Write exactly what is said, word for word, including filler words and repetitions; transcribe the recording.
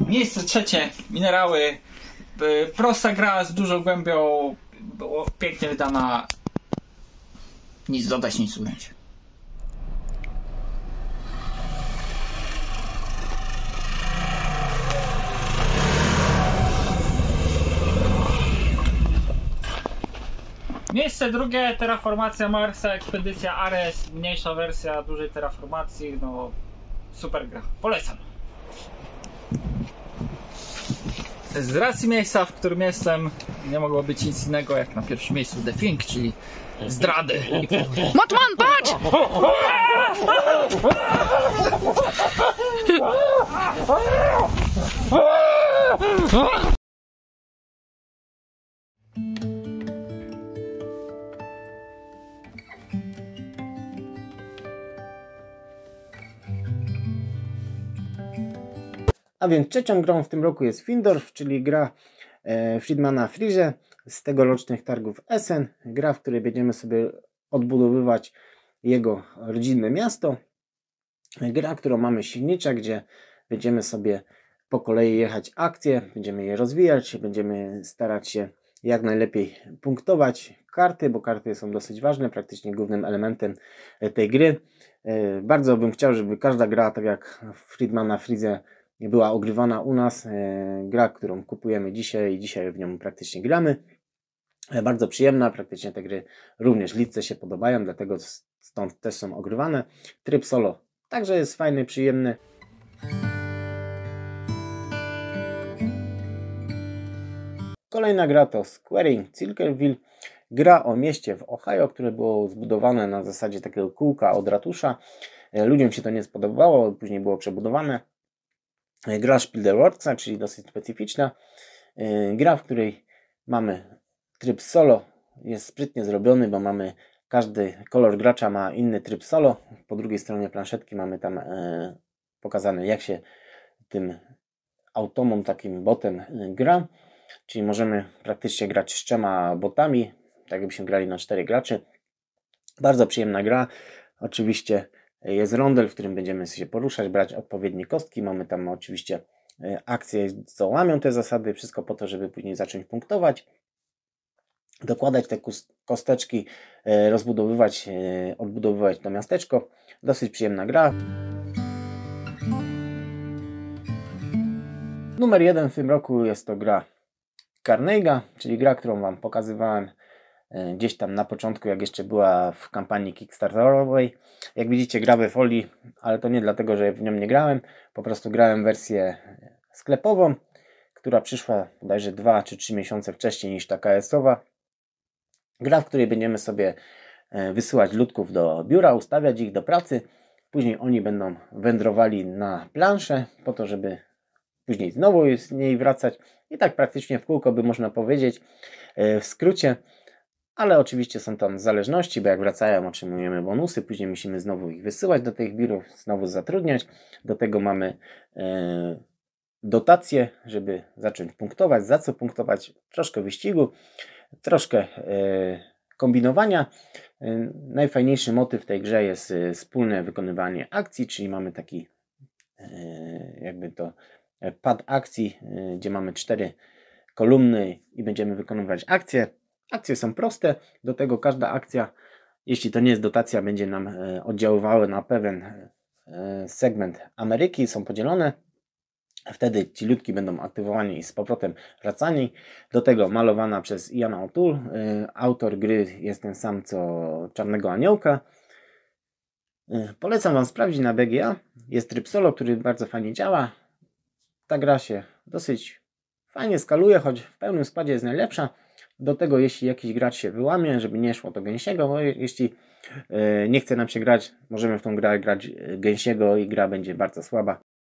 Miejsce trzecie, minerały. Prosta gra z dużą głębią, pięknie wydana. Nic dodać, nic ująć. Miejsce drugie, Terraformacja Marsa, Ekspedycja Ares, mniejsza wersja dużej terraformacji, no super gra, polecam. Z racji miejsca, w którym jestem, nie mogło być nic innego jak na pierwszym miejscu The Thing, czyli zdrady. Matman, patrz! A więc trzecią grą w tym roku jest Findorf, czyli gra e, Friedmana Frese z tegorocznych targów Essen. Gra, w której będziemy sobie odbudowywać jego rodzinne miasto. Gra, którą mamy silnicza, gdzie będziemy sobie po kolei jechać akcje, będziemy je rozwijać, będziemy starać się jak najlepiej punktować karty, bo karty są dosyć ważne, praktycznie głównym elementem tej gry. E, bardzo bym chciał, żeby każda gra, tak jak Friedmana Frese, była ogrywana u nas. E, gra, którą kupujemy dzisiaj i dzisiaj w nią praktycznie gramy. E, bardzo przyjemna, praktycznie te gry również lidze się podobają, dlatego stąd też są ogrywane. Tryb solo także jest fajny, przyjemny. Kolejna gra to Squaring Circleville. Gra o mieście w Ohio, które było zbudowane na zasadzie takiego kółka od ratusza. E, ludziom się to nie spodobało, później było przebudowane. Gra Spielworksa, czyli dosyć specyficzna. Gra, w której mamy tryb solo, jest sprytnie zrobiony, bo mamy każdy kolor gracza ma inny tryb solo. Po drugiej stronie planszetki mamy tam e, pokazane, jak się tym automom, takim botem gra. Czyli możemy praktycznie grać z trzema botami, tak jakbyśmy grali na cztery graczy. Bardzo przyjemna gra. Oczywiście jest rondel, w którym będziemy się poruszać, brać odpowiednie kostki. Mamy tam oczywiście akcje, co łamią te zasady. Wszystko po to, żeby później zacząć punktować. Dokładać te kosteczki, rozbudowywać, odbudowywać to miasteczko. Dosyć przyjemna gra. Numer jeden w tym roku jest to gra Carnegie, czyli gra, którą Wam pokazywałem gdzieś tam na początku, jak jeszcze była w kampanii kickstarterowej. Jak widzicie, gra we folii, ale to nie dlatego, że w nią nie grałem. Po prostu grałem wersję sklepową, która przyszła bodajże dwa czy trzy miesiące wcześniej niż ta K S-owa. Gra, w której będziemy sobie wysyłać ludków do biura, ustawiać ich do pracy. Później oni będą wędrowali na planszę po to, żeby później znowu z niej wracać. I tak praktycznie w kółko by można powiedzieć, w skrócie. Ale oczywiście są tam zależności, bo jak wracają, otrzymujemy bonusy, później musimy znowu ich wysyłać do tych biurów, znowu zatrudniać. Do tego mamy e, dotacje, żeby zacząć punktować. Za co punktować? Troszkę wyścigu, troszkę e, kombinowania. E, najfajniejszy motyw w tej grze jest e, wspólne wykonywanie akcji, czyli mamy taki e, jakby to pad akcji, e, gdzie mamy cztery kolumny i będziemy wykonywać akcje. Akcje są proste, do tego każda akcja, jeśli to nie jest dotacja, będzie nam oddziaływała na pewien segment Ameryki, są podzielone. Wtedy ci ludki będą aktywowani i z powrotem wracani. Do tego malowana przez Ian O'Toole. Autor gry jest ten sam co Czarnego Aniołka. Polecam Wam sprawdzić na B G A. Jest tryb solo, który bardzo fajnie działa. Ta gra się dosyć fajnie skaluje, choć w pełnym składzie jest najlepsza. Do tego, jeśli jakiś gracz się wyłamie, żeby nie szło to gęsiego, bo jeśli nie chce nam się grać, możemy w tą grę grać gęsiego i gra będzie bardzo słaba.